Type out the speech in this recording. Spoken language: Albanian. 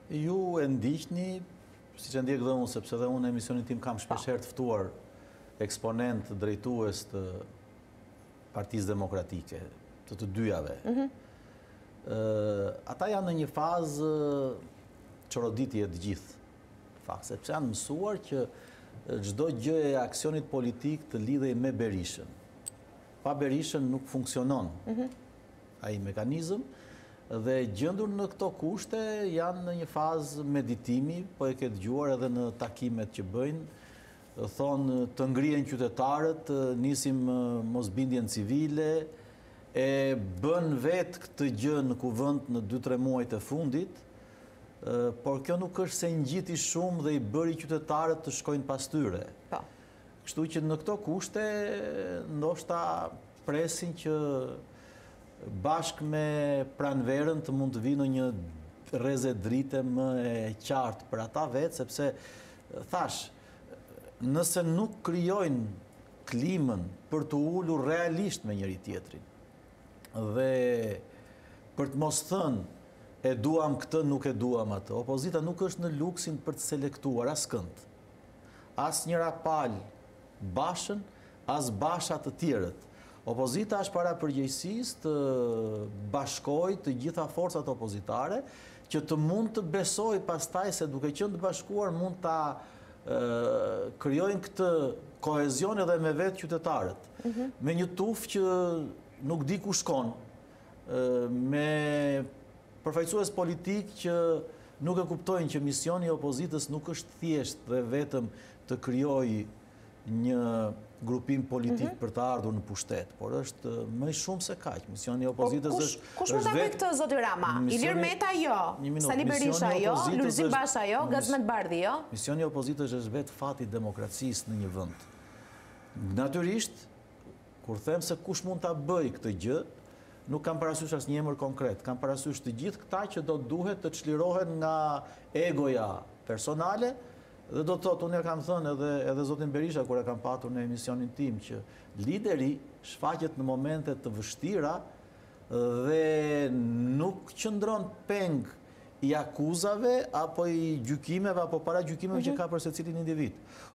Ju e ndiqni, si që ndjek dhe unë, sepse dhe unë në emisionin tim kam shpesher të ftuar eksponent drejtues të Partisë Demokratike, të dyjave. Ata janë në një fazë çoroditje të gjithë, sepse janë mësuar që çdo gjë e aksionit politik të lidhej me Berishën. Pa Berishën nuk funksionon ai mekanizëm, dhe gjendur në këto kushte janë në një fazë meditimi, po e ke dëgjuar edhe në takimet që bëjnë, thonë të ngrihen qytetarët, nisim mosbindjen civile, e bën vetë këtë gjë në kuvend në 2-3 muajt e fundit, por kjo nuk është se ngjiti shumë dhe i bëri qytetarët të shkojnë pas tyre. Kështu që në këto kushte ndoshta presin që bashkë me pranverën të mund të vinë një rreze drite më e qartë për ata vetë, sepse thash, nëse nuk krijojnë klimën për të ulur realisht me njëri tjetrin, dhe për të mos thënë e duam këtë, nuk e duam atë, opozita nuk është në luksin për të selektuar askënd. As njëra palë Bashën, as Basha të tjerët. Opozita është para përgjegjësisë të bashkojë të gjitha forcat opozitare, që të mund të besoj pastaj se duke qenë të bashkuar mund ta krijojnë këtë kohezion edhe me vetë qytetarët. Me një tufë që nuk di ku shkon, me përfaqësues politik që nuk e kuptojnë që misioni i opozitës nuk është thjesht dhe vetëm të krijojë një grupim politik për të ardhur në pushtet, por është më shumë se kaq. Misioni i opozitës është kush mund ta bëjë këtë, zoti Rama? Ilir Meta jo, Sali Berisha jo, Lulzim Basha jo, Gazmet Bardhi jo. Misioni i opozitës është vetë fati i demokracisë në një vend. Natyrisht, kur them se kush mund ta bëjë këtë gjë, nuk kam parasysh asnjë emër konkret, kam parasysh të gjithë këta që do duhet të çlirohen nga egoja personale. Dhe do të thotë, unë ja kam thënë edhe zotin Berisha, kur e kam patur në emisionin tim, që lideri shfaqet në momente të vështira dhe nuk qëndron peng i akuzave, apo i gjykimeve, apo para gjykimeve që ka për secilin individ.